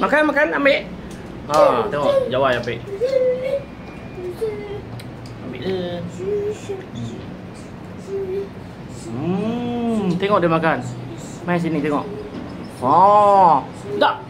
Makan, makan, ambil. Tengok, Jawai ambil. Ambil dia. Tengok dia makan. Mai sini tengok. Tak.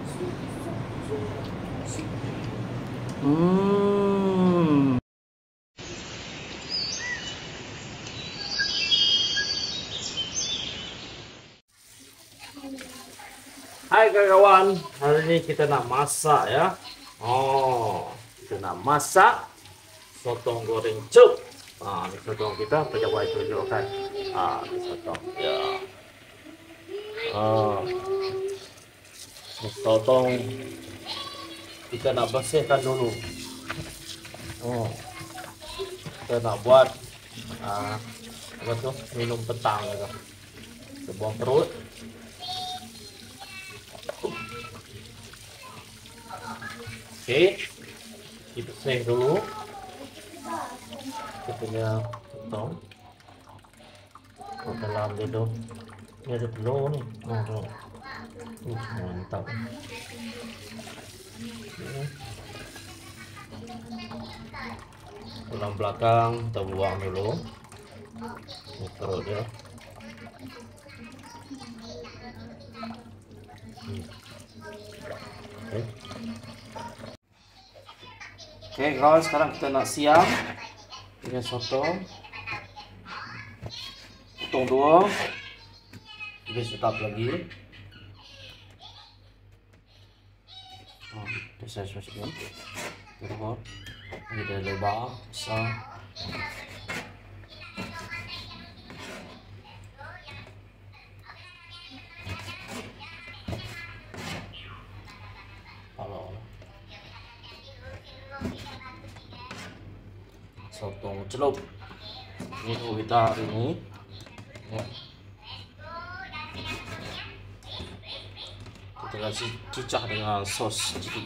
Hai kawan, hari ini kita nak masak ya. Kita nak masak sotong goreng cup. Ini sotong kita, Jawai tunjukkan. Ini sotong ya. Ini sotong kita nak bersihkan dulu. Kita nak buat apa tu? Minum petang gitu. Kita buang perut. Oke, kita bersih dulu. Kita punya sotong. Dalam dia tu, ni ada telur ni. Mantap. Tulang belakang kita buang dulu. Ini perut dia. Oke kawan, sekarang kita nak siam dengan sotong. Potong dua, lebih sedap lagi. Kita saya masukkan. Tengok, ini dia lebar, besar. Sotong celup. Ini tuh kita hari ini. Kita kasih cicah dengan sos sedikit.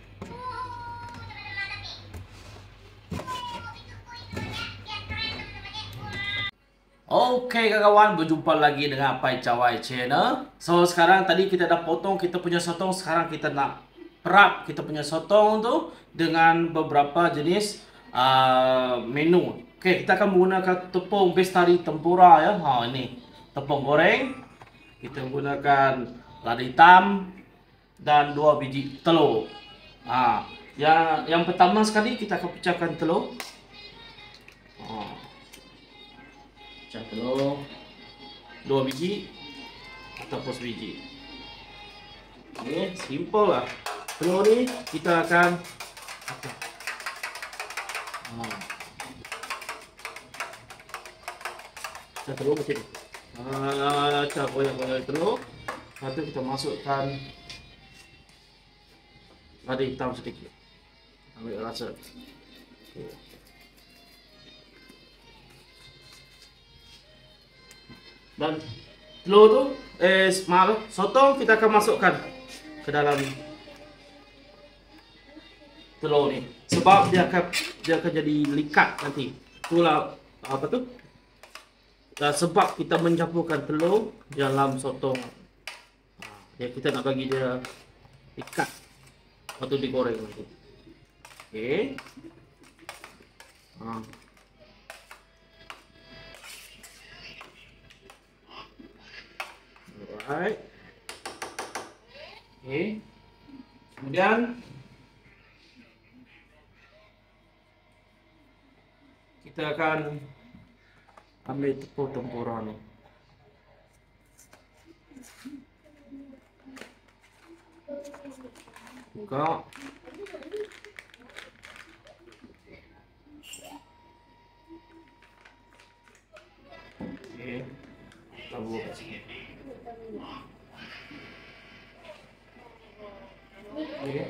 Oke kawan, berjumpa lagi dengan Pai Jawai Channel. So sekarang tadi kita dah potong kita punya sotong. Sekarang kita nak perap kita punya sotong tu dengan beberapa jenis menu. Oke, kita akan menggunakan tepung bestari tempura ya. Ini tepung goreng. Kita menggunakan lada hitam dan 2 biji telur. Yang pertama sekali kita akan pecahkan telur. Pecah telur 2 biji ataupun sebiji. Ini simple lah. Telur ni kita akan pecah telur macam ni. Pecah goyang-goyang telur. Lepas tu kita masukkan lada hitam sedikit. Ambil rasa. Dan telur tu, sotong kita akan masukkan ke dalam telur ni. Sebab dia akan jadi likat nanti. Itulah apa tu? Sebab kita mencampurkan telur dalam sotong. Kita nak bagi dia ikat waktu digoreng nanti. Okey. Alright. Okey. Kemudian kita akan ambil tepung tempura ni. Buka. Okey. Tabur kat sini. Okey.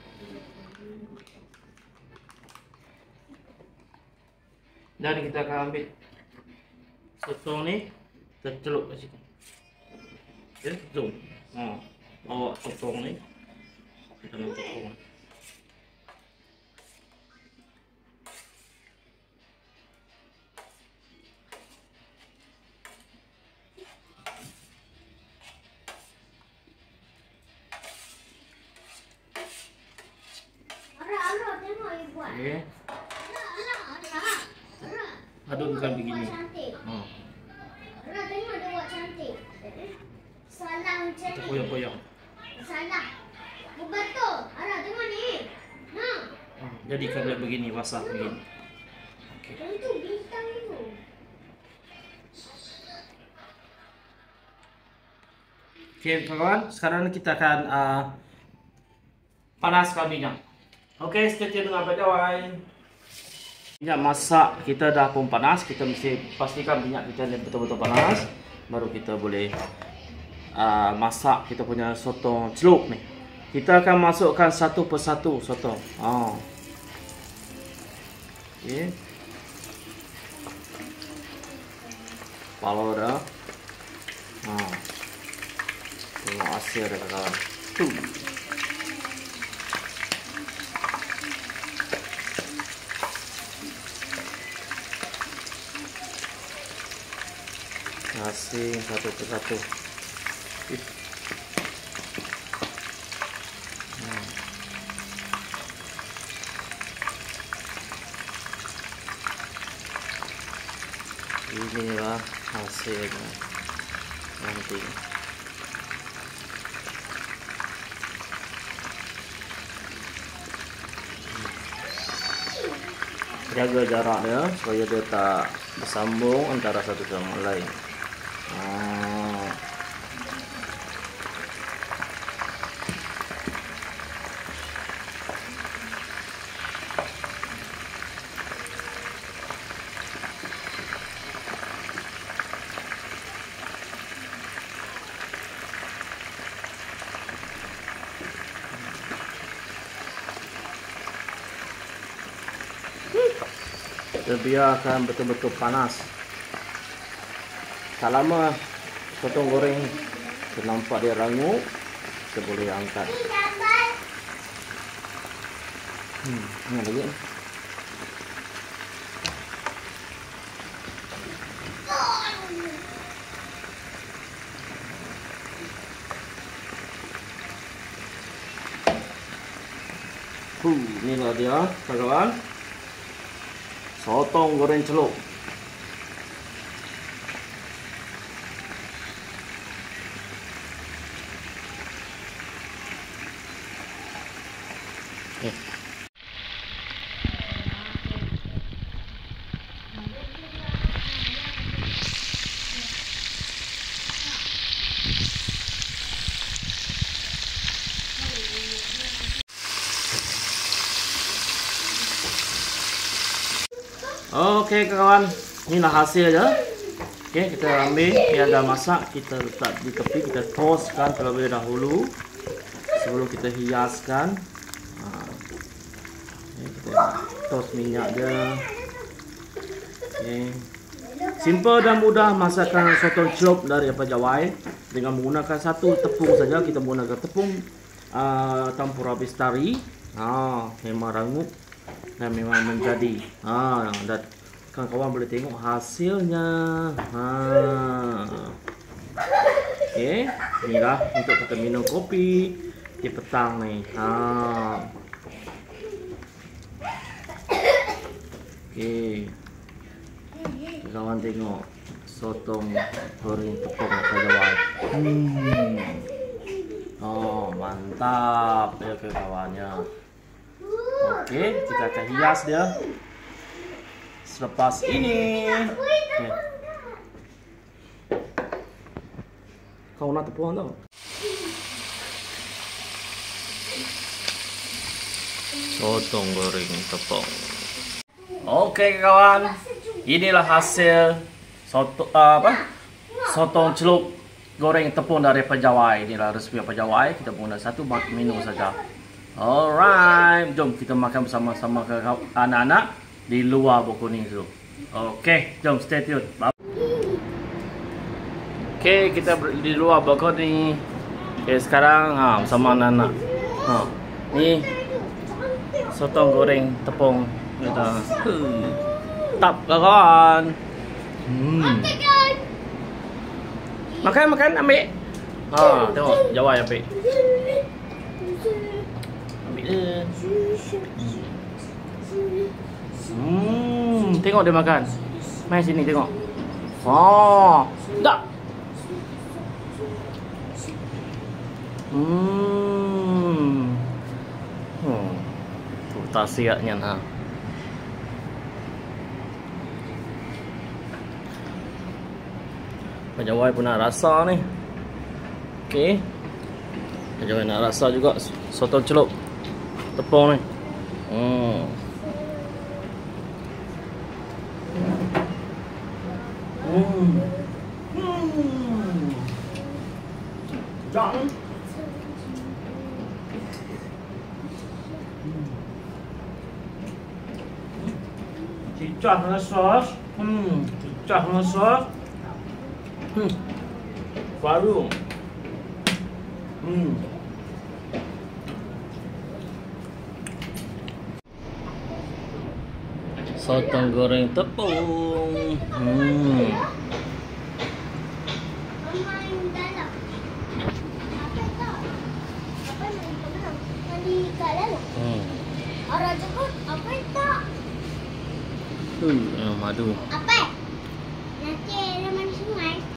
Dan kita akan ambil sotong ni, kita celup kat sini. Okey, zoom. Bawa sotong ni ke dalam tepung. Okey. Adunkan begini. Tengok dia buat cantik. Salah macam ni. Koyak-koyak. Salah. Betul. Tengok ni. Nah. Jadikan dia begini, basah begini. Okey. Itu bintang itu. Okey, kawan. Sekarang kita akan panaskan minyak. Okey, stay tune dengan Pajawai. Minyak masak kita dah pun panas. Kita mesti pastikan minyak kita ni betul-betul panas. Baru kita boleh masak kita punya sotong celup ni. Kita akan masukkan satu persatu sotong. Okey. Kalau dah. Tengok hasil dia kawan. Asing satu persatu. Inilah hasilnya nanti. Jaga jaraknya supaya dia tak bersambung antara satu sama lain. Kita biarkan betul-betul panas. Tak lama sotong goreng nampak dia rangup, kita boleh angkat. Ini lagi. Inilah dia, kawan. Sotong goreng celup. Okey kawan, inilah hasilnya. Okey, kita ambil yang dah masak, kita letak di tepi, kita toastkan terlebih dahulu sebelum kita hiaskan. Kita toast minyak dia. Okey. Simple dan mudah masakan sotong celup dari Pajawai dengan menggunakan satu tepung saja. Kita menggunakan tepung tempura bestari. Memang rangup dan memang menjadi. Dan kawan-kawan boleh tengok hasilnya. Okey, inilah untuk kita minum kopi di petang ni. Okey. Kawan tengok sotong goreng tepung Pajawai. Mantap ya kawannya. Okey, kita akan hias dia selepas ini. Okay. Kau nak tepung tau? Sotong goreng tepung. Okey kawan, inilah hasil sotong celup goreng tepung dari Pajawai. Inilah resep Pajawai. Kita guna satu menu saja. Alright, jom kita makan bersama-sama ke anak-anak di luar Bokuning Zoo. Okey, jom stay tune. Okey, kita di luar Bokuning. Okey, sekarang bersama anak-anak. Ni sotong goreng tepung kita. Tap kawan. Makan, ambil. Tengok, Jawai ambil. Tengok dia makan. Mai sini tengok. Oh, dah. Tuh tasiaknya nah. Pajawai pun nak rasa ni. Okey. Pajawai nak rasa juga sotong celup tepung ni. Jangan. Cicah dengan sos. Cicah dengan sos. Baru. Sotong goreng tepung. Mama yang dalam. Apa itu? Apa yang dalam? Mandi kat dalam. Orang cakap apa itu? Madu. Apa? Nanti ada mandi sungai.